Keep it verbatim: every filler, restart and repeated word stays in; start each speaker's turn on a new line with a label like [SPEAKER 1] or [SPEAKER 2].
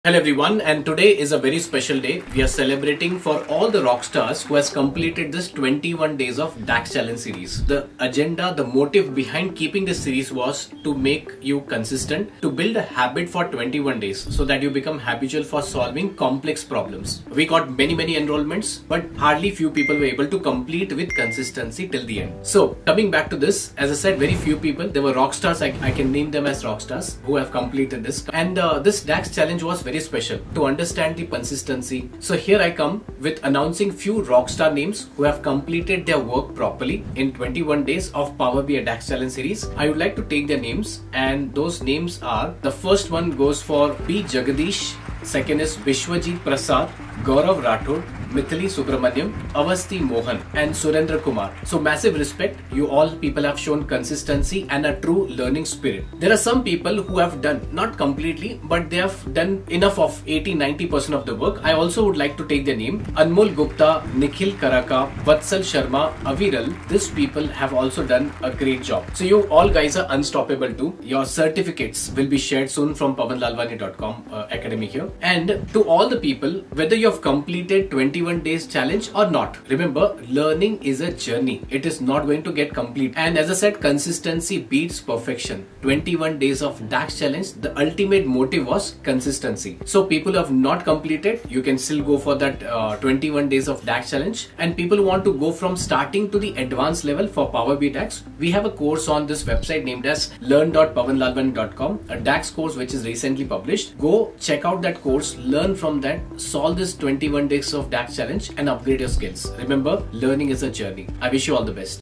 [SPEAKER 1] Hello everyone, and today is a very special day. We are celebrating for all the rock stars who has completed this twenty-one days of DAX challenge series. The agenda, the motive behind keeping this series was to make you consistent, to build a habit for twenty-one days so that you become habitual for solving complex problems. We got many many enrollments, but hardly few people were able to complete with consistency till the end. So coming back to this, as I said, very few people, there were rock stars, I, I can name them as rock stars, who have completed this. And uh, this DAX challenge was very very special to understand the consistency. So here I come with announcing few rockstar names who have completed their work properly in twenty-one days of Power B I DAX challenge series. I would like to take their names, and those names are, the first one goes for B. Jagdish, second is Bishwajit Prasad, Gaurav Rathod, Mithali Subramanyam, Avasthi Mohan and Surendra Kumar. So massive respect, you all people have shown consistency and a true learning spirit. There are some people who have done, not completely, but they have done enough of eighty to ninety percent of the work. I also would like to take their name. Anmol, Gupta, Nikhil, Karaka, Vatsal, Sharma, Aviral. These people have also done a great job. So you all guys are unstoppable too. Your certificates will be shared soon from Pavan Lalwani dot com uh, academy here. And to all the people, whether you have completed twenty-one days challenge or not, remember, learning is a journey. It is not going to get complete. And as I said, consistency beats perfection. twenty-one days of DAX challenge, the ultimate motive was consistency. So people who have not completed, you can still go for that uh, twenty-one days of DAX challenge. And people who want to go from starting to the advanced level for Power B I DAX, we have a course on this website named as learn dot pavan lalwani dot com, a DAX course which is recently published. Go check out that course, learn from that, solve this twenty-one days of DAX challenge and upgrade your skills. Remember, learning is a journey. I wish you all the best.